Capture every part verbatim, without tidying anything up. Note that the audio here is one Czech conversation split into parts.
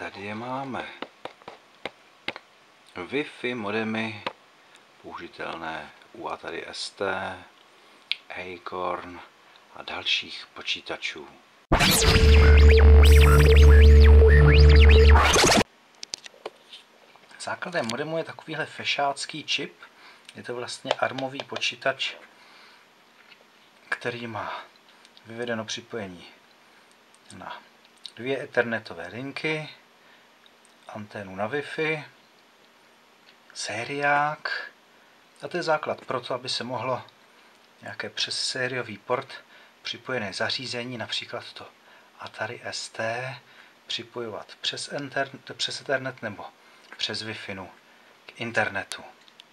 tady je máme. Wi-Fi modemy použitelné u Atari S T, Acorn a dalších počítačů. Základem modemu je takovýhle fešácký čip. Je to vlastně armový počítač, který má vyvedeno připojení na dvě ethernetové linky, anténu na Wi-Fi, sériák, a to je základ pro to, aby se mohlo nějaké přes sériový port připojené zařízení, například to Atari S T, připojovat přes, internet, přes Ethernet nebo přes Wi-Fi k internetu.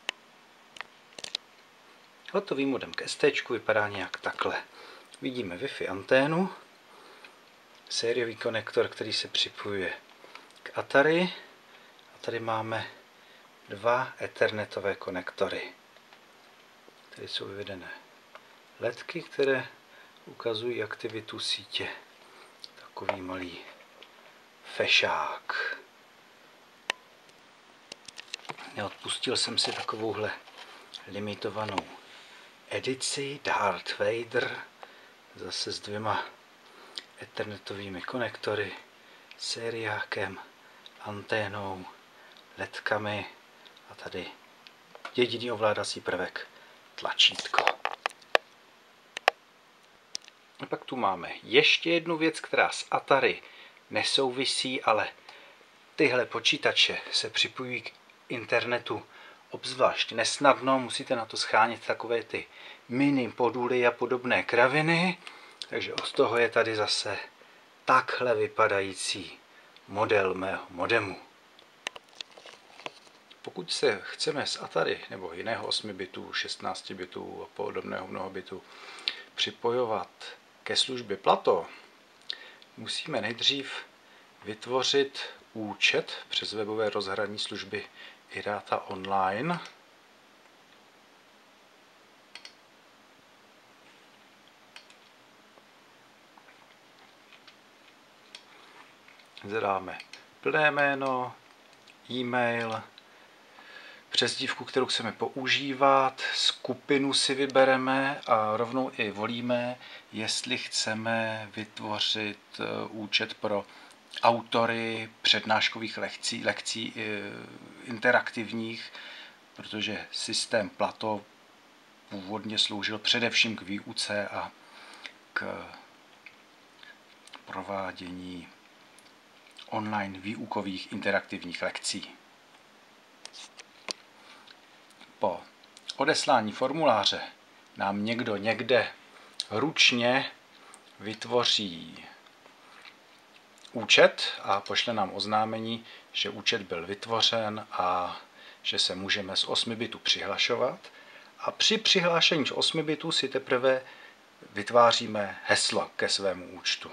Hotový modem k S T vypadá nějak takhle. Vidíme Wi-Fi anténu, sériový konektor, který se připojuje k Atari, a tady máme dva ethernetové konektory. Tady jsou vyvedené ledky, které ukazují aktivitu sítě. Takový malý fešák. Neodpustil jsem si takovouhle limitovanou edici Darth Vader, zase s dvěma ethernetovými konektory, sériákem, anténou, ledkami a tady jediný ovládací prvek, tlačítko. A pak tu máme ještě jednu věc, která s Atari nesouvisí, ale tyhle počítače se připojují k internetu obzvlášť nesnadno, musíte na to schánět takové ty mini moduly a podobné kraviny, takže od toho je tady zase takhle vypadající model mého modemu. Pokud se chceme z Atari nebo jiného osmi bitů, šestnácti bitů a podobného mnohobitu připojovat ke službě Plato, musíme nejdřív vytvořit účet přes webové rozhraní služby iRata Online. Zadáme plné jméno, e-mail, přezdívku, kterou chceme používat, skupinu si vybereme a rovnou i volíme, jestli chceme vytvořit účet pro autory přednáškových lekcí, lekcí interaktivních, protože systém Plato původně sloužil především k výuce a k provádění online výukových interaktivních lekcí. Po odeslání formuláře nám někdo někde ručně vytvoří účet a pošle nám oznámení, že účet byl vytvořen a že se můžeme z osmi bitů přihlašovat. A při přihlášení z osmi bitů si teprve vytváříme heslo ke svému účtu.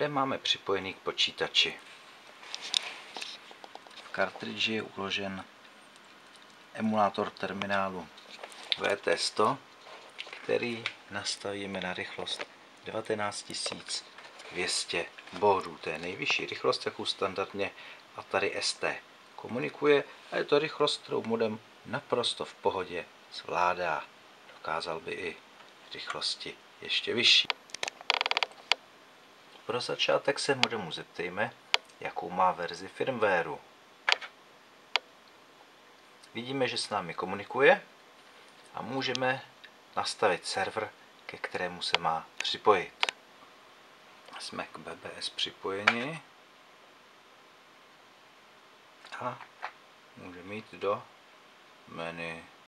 Modem máme připojený k počítači. V kartridži je uložen emulátor terminálu V T sto, který nastavíme na rychlost devatenáct tisíc dvě stě baudů. To je nejvyšší rychlost, jakou standardně Atari S T komunikuje, a je to rychlost, kterou modem naprosto v pohodě zvládá. Dokázal by i rychlosti ještě vyšší. Pro začátek se modemu zeptejme, jakou má verzi firmwareu. Vidíme, že s námi komunikuje a můžeme nastavit server, ke kterému se má připojit. Jsme k B B S připojeni a můžeme jít do menu